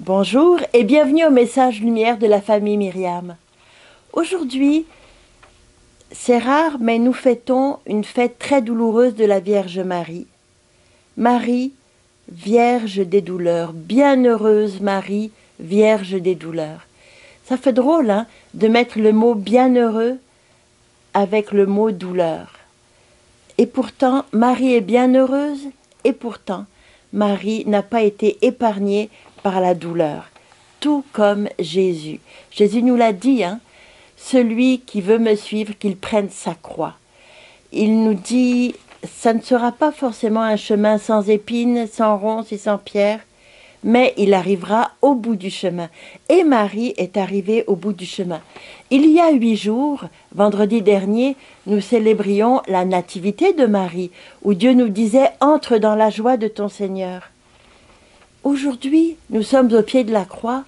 Bonjour et bienvenue au message lumière de la famille Myriam. Aujourd'hui, c'est rare, mais nous fêtons une fête très douloureuse de la Vierge Marie. Marie, Vierge des douleurs, bienheureuse Marie, Vierge des douleurs. Ça fait drôle, hein, de mettre le mot bienheureux avec le mot douleur. Et pourtant, Marie est bienheureuse et pourtant, Marie n'a pas été épargnée par la douleur, tout comme Jésus. Jésus nous l'a dit, hein, celui qui veut me suivre, qu'il prenne sa croix. Il nous dit, ça ne sera pas forcément un chemin sans épines, sans ronces et sans pierres, mais il arrivera au bout du chemin. Et Marie est arrivée au bout du chemin. Il y a 8 jours, vendredi dernier, nous célébrions la nativité de Marie, où Dieu nous disait « Entre dans la joie de ton Seigneur ». Aujourd'hui, nous sommes au pied de la croix,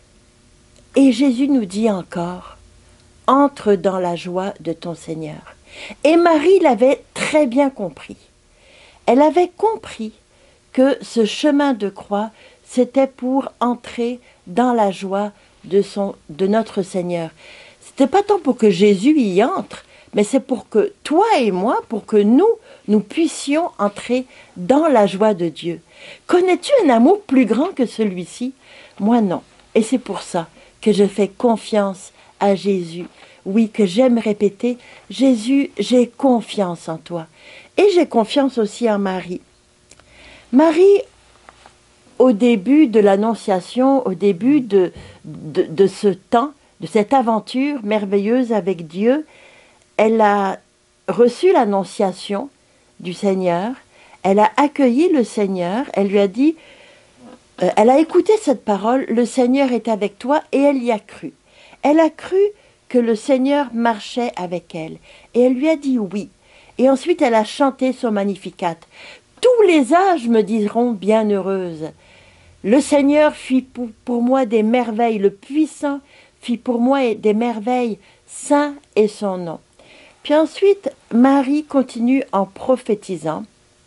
et Jésus nous dit encore « Entre dans la joie de ton Seigneur ». Et Marie l'avait très bien compris. Elle avait compris que ce chemin de croix, c'était pour entrer dans la joie de notre Seigneur. C'était pas tant pour que Jésus y entre, mais c'est pour que toi et moi, pour que nous puissions entrer dans la joie de Dieu. Connais-tu un amour plus grand que celui-ci? Moi non. Et c'est pour ça que je fais confiance à Jésus. Oui, que j'aime répéter, Jésus, j'ai confiance en toi. Et j'ai confiance aussi en Marie. Marie, au début de l'Annonciation, au début de ce temps, de cette aventure merveilleuse avec Dieu, elle a reçu l'Annonciation du Seigneur, elle a accueilli le Seigneur, elle lui a dit, elle a écouté cette parole, le Seigneur est avec toi, et elle y a cru. Elle a cru que le Seigneur marchait avec elle, et elle lui a dit oui. Et ensuite elle a chanté son Magnificat. Tous les âges me diront bienheureuse. Le Seigneur fit pour moi des merveilles, le puissant fit pour moi des merveilles, saint est son nom. Puis ensuite, Marie continue en prophétisant.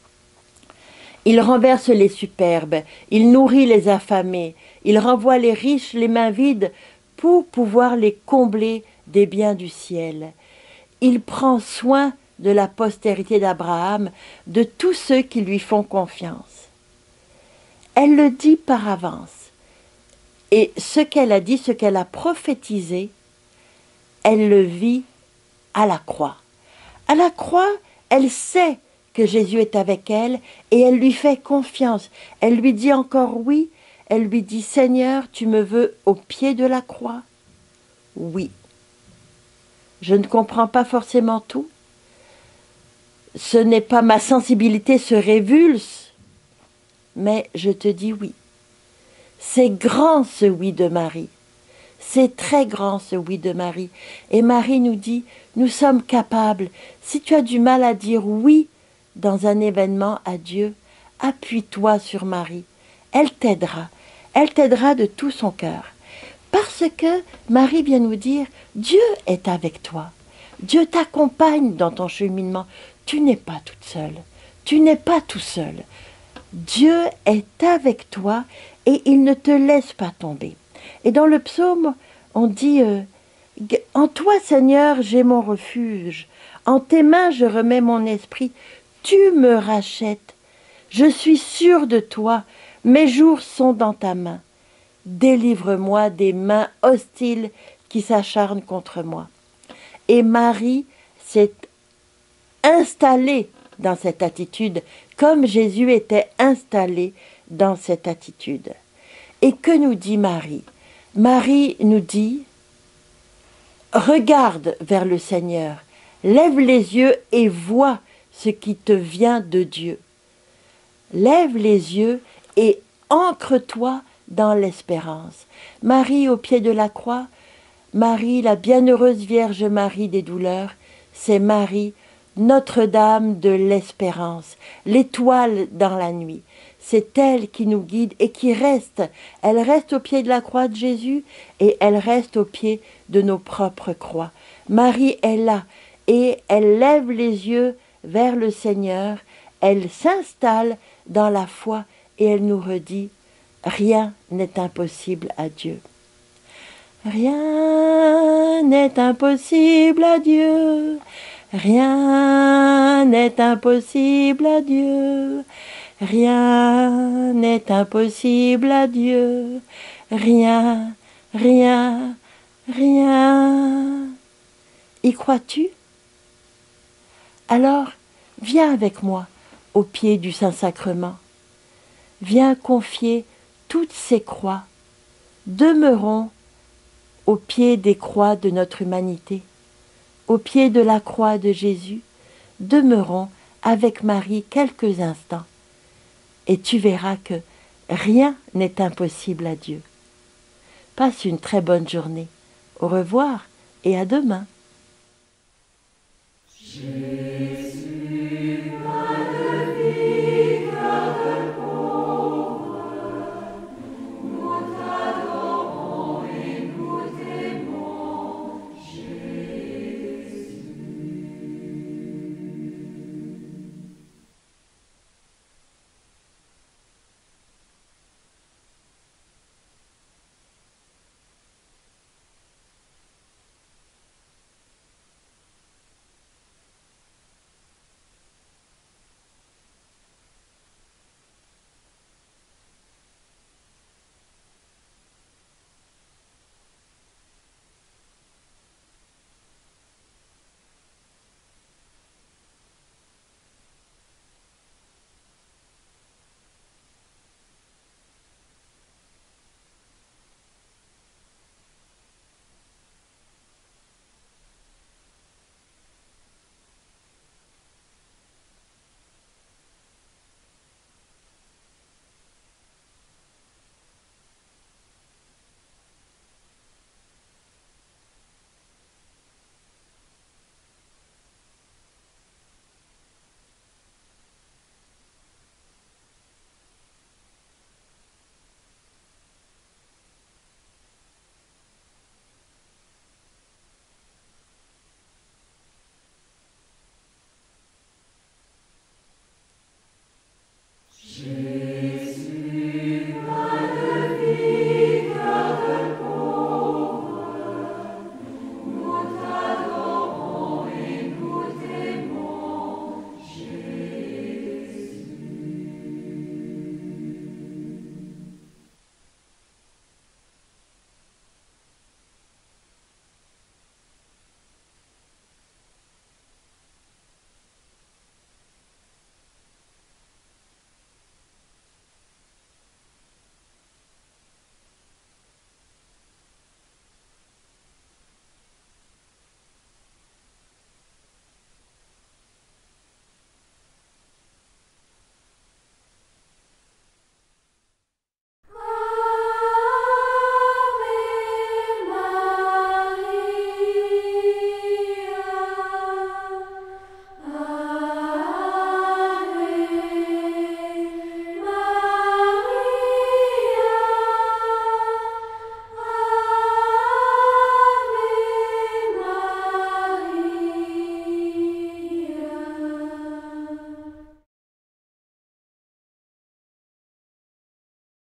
Il renverse les superbes, il nourrit les affamés, il renvoie les riches les mains vides pour pouvoir les combler des biens du ciel. Il prend soin de la postérité d'Abraham, de tous ceux qui lui font confiance. Elle le dit par avance. Et ce qu'elle a dit, ce qu'elle a prophétisé, elle le vit à la croix. À la croix, elle sait que Jésus est avec elle et elle lui fait confiance. Elle lui dit encore oui. Elle lui dit « Seigneur, tu me veux au pied de la croix ?» Oui. Je ne comprends pas forcément tout. Ce n'est pas ma sensibilité se révulse, mais je te dis oui. C'est grand ce oui de Marie. C'est très grand ce oui de Marie. Et Marie nous dit, nous sommes capables. Si tu as du mal à dire oui dans un événement à Dieu, appuie-toi sur Marie. Elle t'aidera. Elle t'aidera de tout son cœur. Parce que Marie vient nous dire, Dieu est avec toi. Dieu t'accompagne dans ton cheminement. Tu n'es pas toute seule. Tu n'es pas tout seul. Dieu est avec toi et il ne te laisse pas tomber. Et dans le psaume, on dit « En toi, Seigneur, j'ai mon refuge. En tes mains, je remets mon esprit. Tu me rachètes. Je suis sûr de toi. Mes jours sont dans ta main. Délivre-moi des mains hostiles qui s'acharnent contre moi. » Et Marie s'est installée dans cette attitude, comme Jésus était installé dans cette attitude. Et que nous dit Marie? Marie nous dit, regarde vers le Seigneur, lève les yeux et vois ce qui te vient de Dieu. Lève les yeux et ancre-toi dans l'espérance. Marie au pied de la croix, Marie, la bienheureuse Vierge Marie des douleurs, c'est Marie, Notre-Dame de l'espérance, l'étoile dans la nuit. C'est elle qui nous guide et qui reste. Elle reste au pied de la croix de Jésus et elle reste au pied de nos propres croix. Marie est là et elle lève les yeux vers le Seigneur. Elle s'installe dans la foi et elle nous redit Rien n'est impossible à Dieu. Rien n'est impossible à Dieu. Rien n'est impossible à Dieu. Rien n'est impossible à Dieu. Rien, rien, rien. Y crois-tu? Alors, viens avec moi au pied du Saint-Sacrement. Viens confier toutes ces croix. Demeurons au pied des croix de notre humanité, au pied de la croix de Jésus. Demeurons avec Marie quelques instants et tu verras que rien n'est impossible à Dieu. Passe une très bonne journée. Au revoir et à demain.